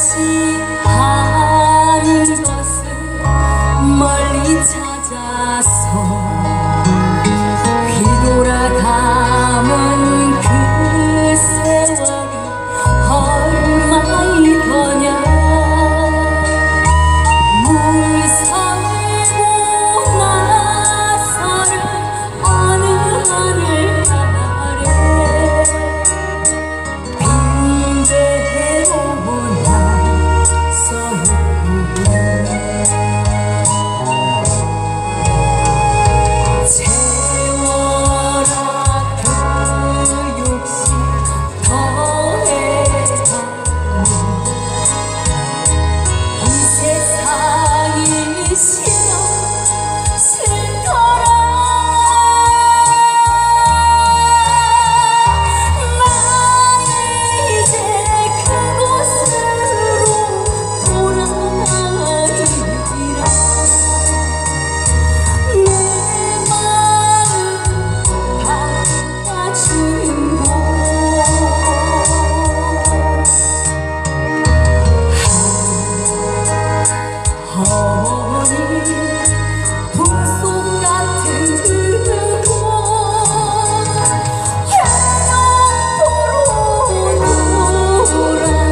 없이 하는 것은 멀리 찾아서 뒤돌아가면 그 세월이 얼마이더냐. 물 삼고 나서는 어느 하늘 아래 빈대로 나서있고 채워라 그 욕심 더해가니 이 세상이 싫어 싫더라. 나는 이제 그곳으로 돌아가리라. 내 마음 받아주고 어머니 풍속 같은 그곳 해놓고로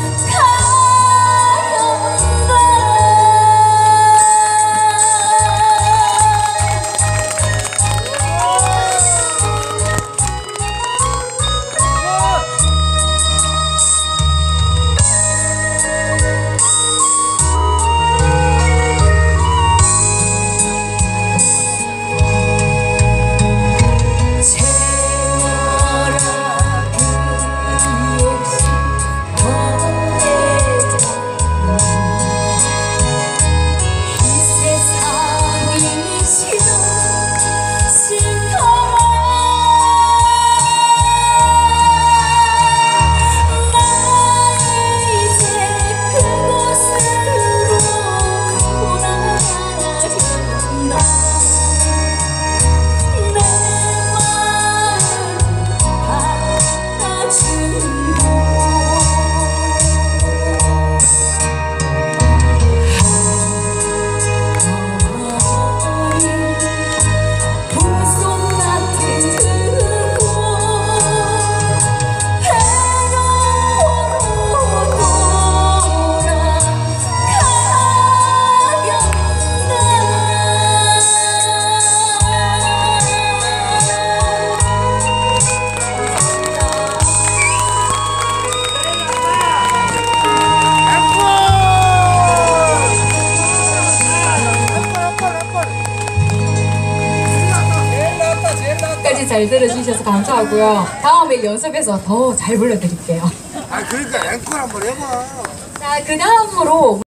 잘 들어주셔서 감사하고요. 다음에 연습해서 더 잘 불러드릴게요. 아 그러니까 앵콜 한번 해봐. 자, 그 다음으로